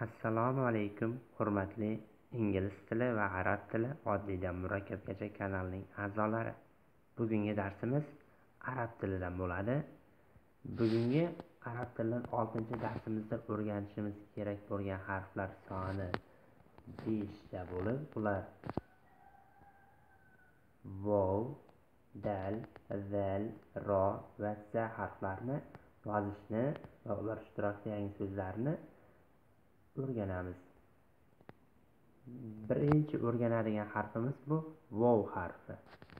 Assalomu alaykum, hurmatli ingliz tili va arab tili oddiydan murakkabgacha kanalining a'zolari. Bugungi darsimiz arab tilidan bo'ladi. Bugungi arab tilidan 6-darsimizda o'rganishimiz kerak bo'lgan harflar soni 5 ta bo'lib, ular vov, dal, zal, ro va za harflarini yozishni va ular ishtirokida yangi so'zlarni o'rganamiz. Birinchi o'rganadigan harfimiz bu vov harfi.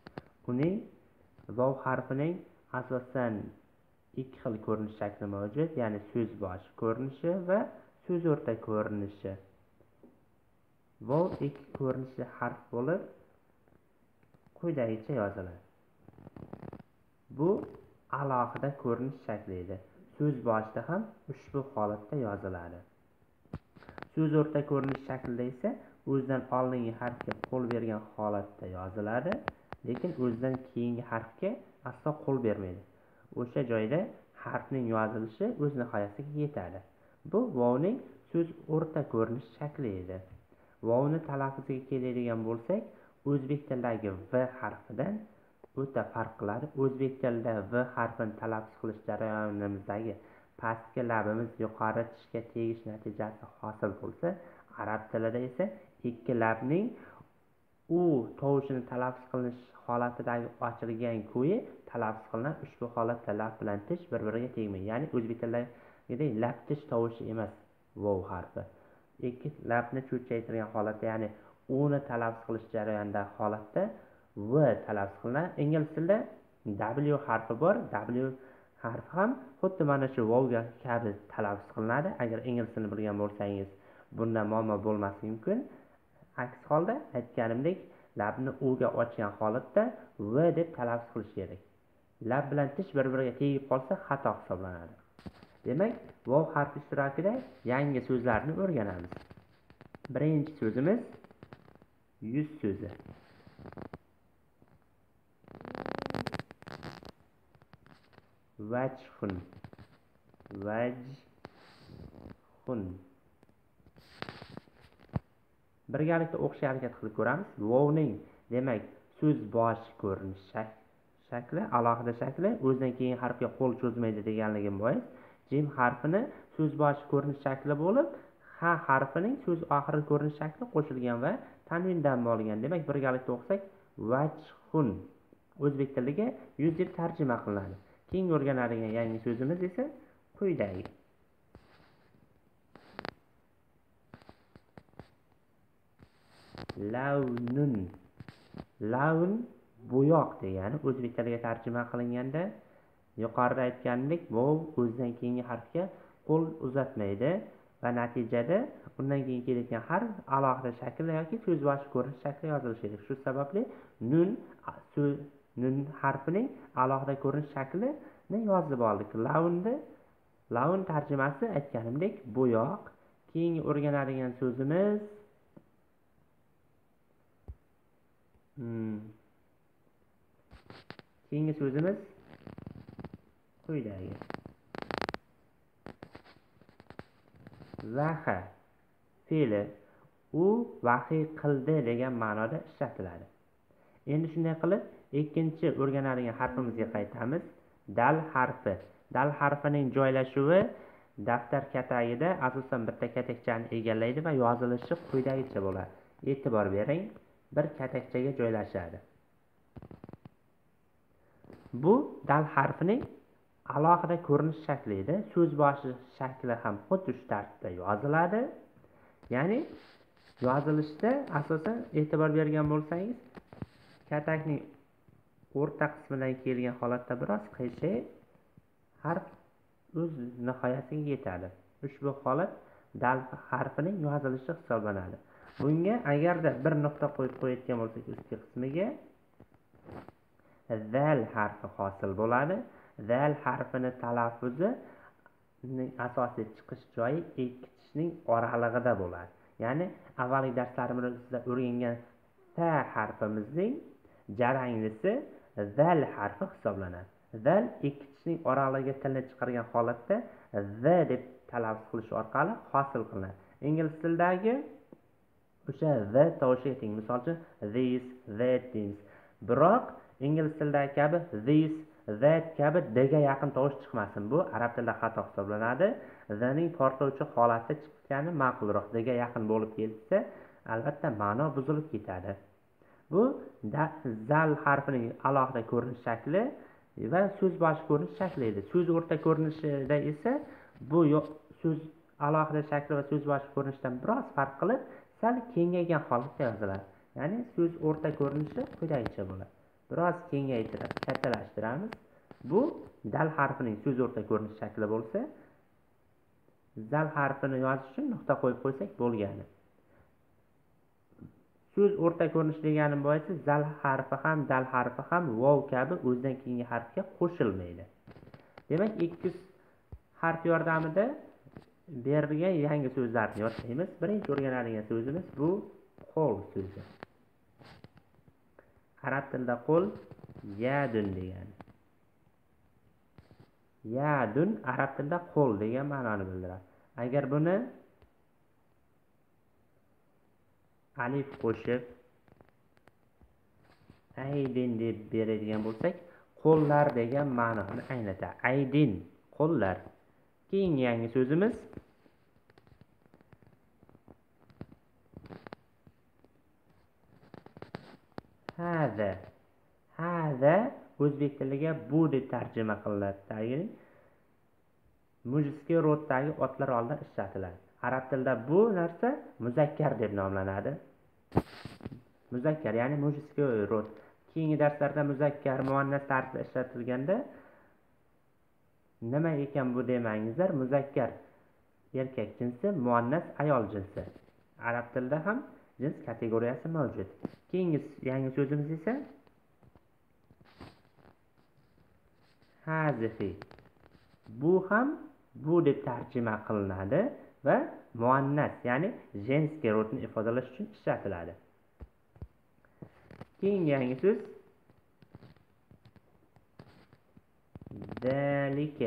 Vov harfining asosan ikki xil ko'rinish shakli mavjud, ya'ni so'z boshi ko'rinishi va so'z o'rta ko'rinishi. Vov ikki ko'rinishli harf bo'lib, quyidagicha yoziladi. Bu alohida ko'rinish shakli edi. So'z boshida ham ushbu holatda yoziladi. So'z o'rta ko'rinish shaklida esa o'zidan oldingi harfga qo'l bergan holatda yoziladi, lekin o'zidan keyingi harfga aslo qo'l bermaydi. O'sha joyda harfning yozilishi o'z nihoyasiga yetadi. Bu vovning so'z o'rta ko'rinish shakli edi. Vovni talaffuziga keladigan bo'lsak, o'zbek tilidagi v harfidan o'ta farq qiladi. O'zbek tilida v harfini talaffuz qilish jarayonimizdagi pastki labimiz yuqori tishga tegish natijasi hosil bo'lsa, arab tilida esa ikki labning u tovushini talaffuz qilish holatidagi ochilgan ko'yi talaffuz qilinadi. Ushbu holatda lab bilan tish bir-biriga tegmaydi. Ya'ni o'zbek tilidagi lab tish tovushi emas vov harfi. Ikki labni cho'chchaytirgan holatda, ya'ni uni talaffuz qilish jarayonidagi holatda v talaffuz qilinadi. Ingliz tilida w harfi bor. W harfi ham xuddi mana shu vovga kabi talaffuz qilinadi. Agar ingliz tilini bilgan bo'lsangiz, bunda muammo bo'lmasligi mumkin. Aks holda aytganimdek, labni uga ochgan holatda v deb talaffuz qilish kerak. Lab bilan tish bir-biriga tegib qolsa xato hisoblanadi. Demak, vov harfi ishtirokida yangi so'zlarni o'rganamiz. Birinchi so'zimiz yuz so'zi. Vajhun. Birgalikda o'qishga harakat qilib ko'ramiz. Vovning, demak, so'z boshi ko'rinish shakli, alohida shakli, o'zidan keyin harfga qo'l cho'zmaydi deganligim bois, jim harfini so'z boshi ko'rinish shakli bo'lib, ha harfining so'z oxiri ko'rinish shakli qo'shilgan va tanvindan bo'lgan. Demak, birgalikda o'qisak, vajhun o'zbek tiliga yuz deb tarjima qilinadi. Keyin o'rganadigan yangi so'zimiz esa quyidagi. Lavnun. Lavn bo'yoq degani o'zbek tiliga tarjima qilinganda, yuqorida aytganidek, vov o'zidan keyingi harfga qo'l uzatmaydi va natijada undan keyin kelayotgan harf alohida shaklda yoki so'z boshi ko'rinish shaklida yozilishi kerak. Shu sababli nun harfining alohida ko'rinish shaklini yozib oldik. Lavn tarjimasi aytganimdek bo'yoq. Keyingi o'rganadigan so'zimiz quyidagi. Vaha fe'li u vahiy qildi degan ma'noda ishlatiladi. Endi shunday qilib, ikkinchi o'rganadigan harfimizga qaytamiz. Dal harfi. Dal harfining joylashuvi daftar katagida asosan bitta katakchani egallaydi va yozilishi quyidagicha bo'ladi. E'tibor bering, bir katakchaga joylashadi. Bu dal harfining alohida ko'rinish shakli edi. So'z boshi shakli ham xuddi shu tartibda yoziladi. Ya'ni yozilishda asosan e'tibor bergan bo'lsangiz, katakning o'rta qismidan kelgan holatda biroz qiyshayib, harf o'z nihoyasiga yetadi. Ushbu holat dal harfining yozilishi hisoblanadi. Bunga agarda bir nuqta qo'yib qo'yayotgan bo'lsak, ustki qismiga zal harfi hosil bo'ladi. Zal harfini talaffuzi asosiy chiqish joyi ikki tishning oralig'ida bo'ladi. Ya'ni avvalgi darslarimizda o'rgangan ta harfimizning jaranglisi zal harfi hisoblanadi. Zal ikki tishning oralig'iga tilni chiqargan holatda z deb talaffuz qilish orqali hosil qilinadi. ingliz tilidagi o'sha the tovushiga teng. Misol uchun these, that things. Biroq ingliz tilidagi kabi this, that kabi dga yaqin tovush chiqmasin. Bu arab tilida xato hisoblanadi. The'ning portlovchi holatda chiqqani ma'qulroq. Dga yaqin bo'lib kelsa, albatta ma'no buzilib ketadi. Bu zal harfining alohida ko'rinish shakli va so'z boshi ko'rinish shakli edi. So'z o'rta ko'rinishida esa bu so'z alohida shakli va so'z boshi ko'rinishidan biroz farq qilib, sal kengaygan holatda yoziladi. Ya'ni so'z o'rta ko'rinishi quyidagicha bo'ladi. Biroz kengaytirib, kattalashtiramiz. Bu dal harfining so'z o'rta ko'rinish shakli bo'lsa, zal harfini yozish uchun nuqta qo'yib qo'ysak bo'lgani. So'z o'rta ko'rinish deganim bo'yicha zal harfi ham, dal harfi ham vov kabi o'zidan keyingi harfga qo'shilmaydi. Demak, 2 harf yordamida berilgan yangi so'zlarni yodlaymiz. Birinchi o'rganadigan so'zimiz bu qo'l so'zi. Arab tilida qo'l yadun degani. Yadun arab tilida qo'l degan ma'noni bildiradi. Agar buni alif qo'shib aydin deb beradigan bo'lsak, qo'llar degan ma'noni anglatadi. Aydin, qo'llar. Keyingi yangi so'zimiz hada. Hada o'zbek tiliga bu deb tarjima qilinadi. Mujizga ro'ddagi otlar oldida ishlatiladi. Arab tilida bu narsa muzakkar deb nomlanadi. Muzakkar, ya'ni mujizga ro'd. Keyingi darslarda muzakkar, muannas tarzida ishlatilganda nima ekan bu demangizlar, muzakkar erkak jinsi, muannas ayol jinsi. Arab tilida ham jins kategoriyasi mavjud. Keyingi yangi so'zimiz esa hazifi. Bu ham bu deb tarjima qilinadi va muannas, ya'ni jenskiy rodni ifodalash uchun ishlatiladi. Keyingi yangi so'z zalika.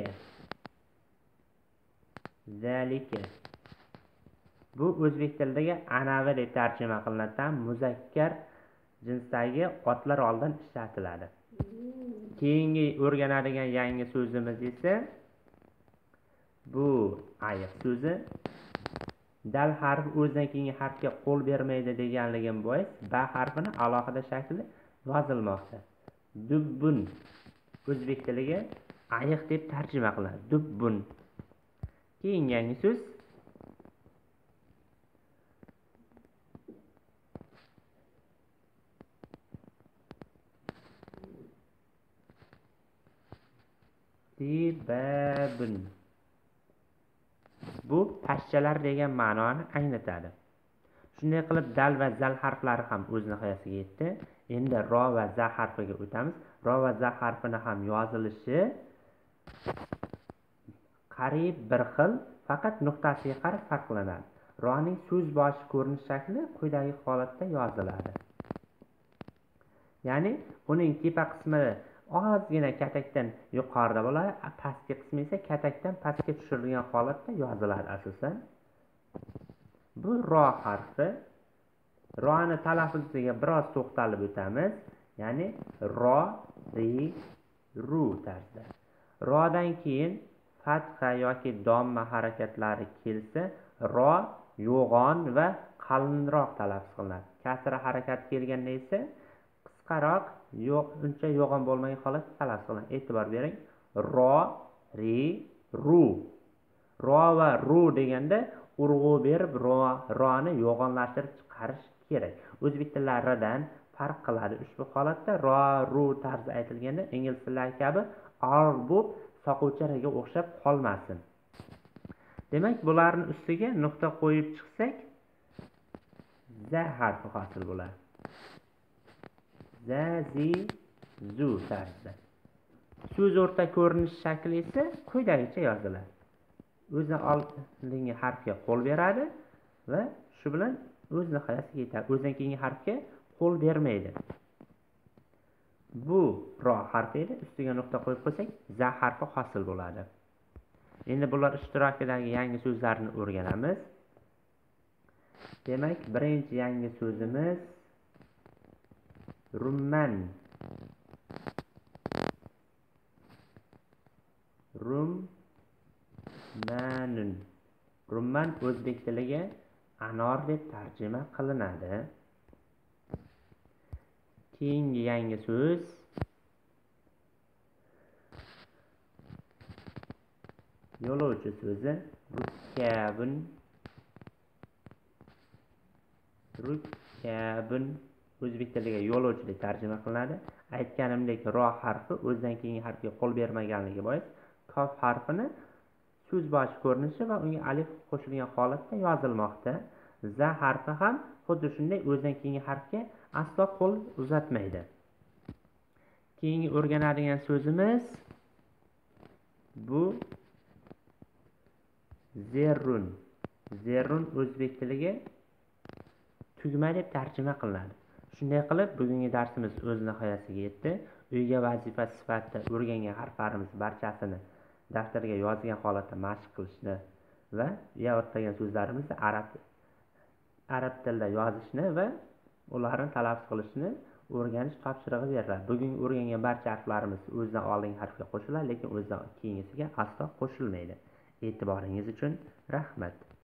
Zalika. Bu o'zbek tilidagi anavi deb tarjima qilinadi, muzakkar jinsdagi otlar oldin ishlatiladi. Keyingi o'rganadigan yangi so'zimiz esa bu ayiq so'zi. Dal harfi o'zidan keyingi harfga qo'l bermaydi deganligim bois ba harfini alohida shaklda yozilmoqda. Dubbun o'zbek tiliga ayiq deb tarjima qilinadi. Dubbun. Keyingi yangi so'z Sibabun. Bu pashshalar degan ma'noni anglatadi. Shunday qilib dal va zal harflari ham o'z nihoyasiga yetdi. Endi ro va za harfiga o'tamiz. Ro va za harfini ham yozilishi qariyb bir xil, faqat nuqtasiga qarab farqlanadi. Roning so'z boshi ko'rinish shakli quyidagi holatda yoziladi. Ya'ni uning tepa qismi ozgina katakdan yuqorida bo'ladi, pastki qismi esa katakdan pastga tushirilgan holatda yoziladi asosan. Bu ro harfi. Ro'ni talaffuziga biroz to'xtalib o'tamiz. Ya'ni ro, ri, ru tarzda. Ro'dan keyin fatha yoki domma harakatlari kelsa, ro yo'g'on va qalinroq talaffuz qilinadi. Kasra harakati kelganda esa qisqaroq, uncha yo'g'on bo'lmagan holatda talaffuz qilinadi. E'tibor bering. Ro, ri, ru. Ro va ru deganda urg'u berib ro'ni yo'g'onlashtirib chiqarish kerak. O'zbek tillaridan farq qiladi. Ushbu holatda ro, ru tarzi aytilganda ingliz tillari kabi ar bo'lib soquvcharaga o'xshab qolmasin. Demak, bularni ustiga nuqta qo'yib chiqsak, za harfi hosil bo'ladi. Za, zi, zu tarzda. So'z o'rta ko'rinish shakli esa quyidagicha yoziladi. O'zi oldingi harfga qo'l beradi va shu bilan o'z nihoyasiga yetadi. O'zidan keyingi harfga qo'l bermaydi. Bu ro harfi edi. Ustiga nuqta qo'yib qo'ysak, za harfi hosil bo'ladi. Endi bular ishtirokidagi yangi so'zlarni o'rganamiz. Demak, birinchi yangi so'zimiz rumman. Rummanun. Rumman o'zbek tiliga anor deb tarjima qilinadi. Keyingi yangi so'z yo'lovchi so'zi rukkabun. Rukkabun o'zbek tiliga yo'lovchi deb tarjima qilinadi. Aytganimdek, ro harfi o'zidan keyingi harfga qo'l bermaganligi bois kof harfini so'z boshi ko'rinishi va unga alif qo'shilgan holatda yozilmoqda. Za harfi ham xuddi shunday o'zidan keyingi harfga aslo qo'l uzatmaydi. Keyingi o'rganadigan so'zimiz bu zerrun. Zerrun o'zbek tiliga tugma deb tarjima qilinadi. Shunday qilib, bugungi darsimiz o'z nihoyasiga yetdi. Uyga vazifa sifatida o'rgangan harflarimiz barchasini daftarga yozgan holatda mashq qilishni va o'rgangan so'zlarimizni arab tilida yozishni va ularni talaffuz qilishni o'rganish topshirig'i beriladi. Bugun o'rgangan barcha harflarimiz o'zidan oldingi harfga qo'shiladi, lekin o'zidan keyingisiga aslo qo'shilmaydi. E'tiboringiz uchun rahmat.